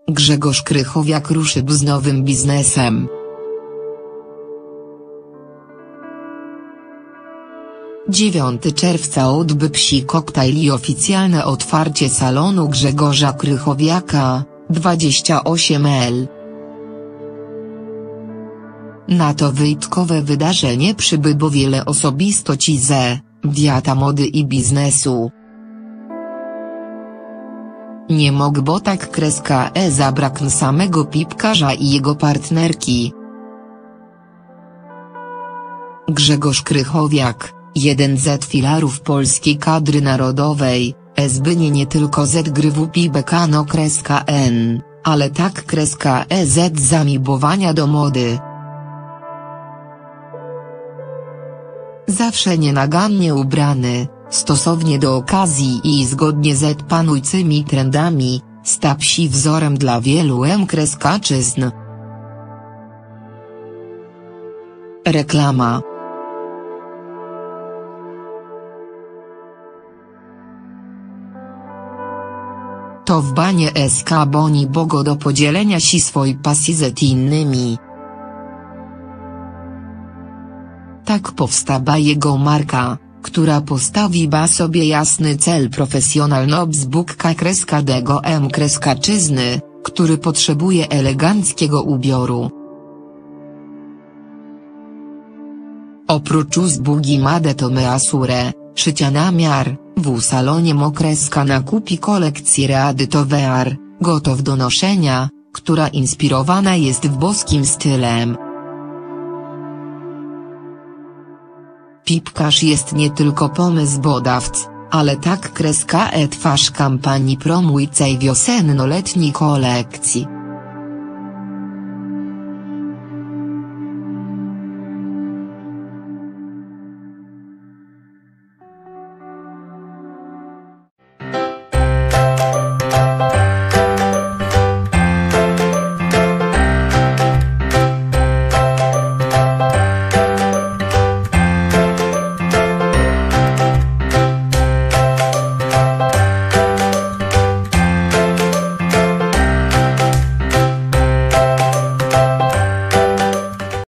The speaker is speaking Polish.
Grzegorz Krychowiak ruszy z nowym biznesem. Dziewiąty czerwca odbył Psi Koktajl i oficjalne otwarcie salonu Grzegorza Krychowiaka, 28L. Na to wyjątkowe wydarzenie przybyło wiele osobistości ze świata mody i biznesu. Nie mogło tak zabraknąć samego piłkarza i jego partnerki. Grzegorz Krychowiak, jeden z filarów polskiej kadry narodowej, zbynie nie tylko zgrywu piłek-n, ale tak z zamiłowania do mody. Zawsze nienagannie ubrany, stosownie do okazji i zgodnie z panującymi trendami, stał się wzorem dla wielu mężczyzn. Reklama. To w banie SK Boni Bogo do podzielenia się swojej pasji z innymi. Tak powstała jego marka, która postawiła sobie jasny cel profesjonalny obsługa tego mężczyzny, który potrzebuje eleganckiego ubioru. Oprócz usługi Made to Measure, szycia na miar, w salonie nakupi kolekcji ready to wear, gotow do noszenia, która inspirowana jest boskim stylem. Piłkarz jest nie tylko pomysłodawcą, ale tak twarz kampanii promującej wiosenno-letniej kolekcji.